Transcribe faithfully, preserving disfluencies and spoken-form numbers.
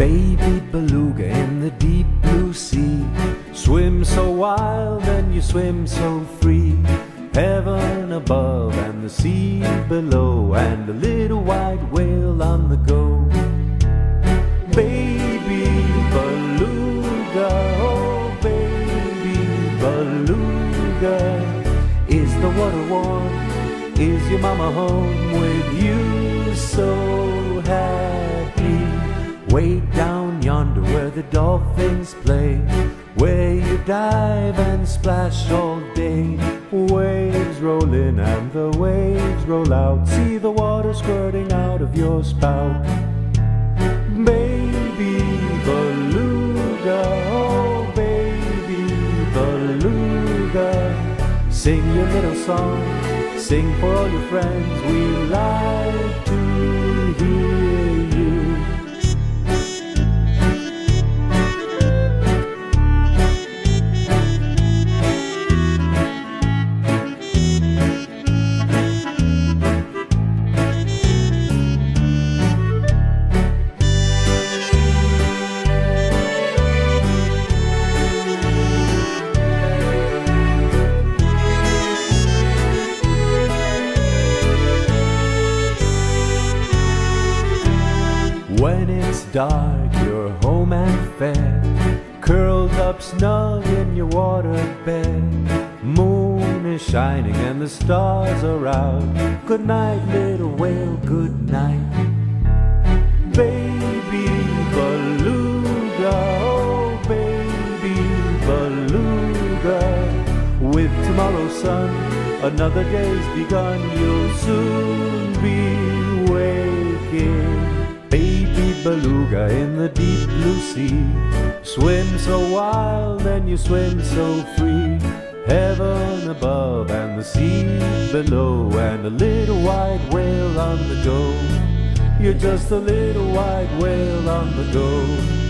Baby beluga in the deep blue sea, swim so wild and you swim so free. Heaven above and the sea below, and a little white whale on the go. Baby beluga, oh baby beluga, is the water warm? Is your mama home with you so happy? Way down yonder where the dolphins play, where you dive and splash all day. Waves roll in and the waves roll out, see the water squirting out of your spout. Baby beluga, oh baby beluga, sing your little song, sing for all your friends, we like to hear you. When it's dark, you're home and fed, curled up snug in your water bed. Moon is shining and the stars are out. Good night, little whale, good night. Baby beluga, oh baby beluga, with tomorrow's sun, another day's begun. You'll soon be waking. Baby beluga in the deep blue sea, swim so wild and you swim so free. Heaven above and the sea below, and a little white whale on the go. You're just a little white whale on the go.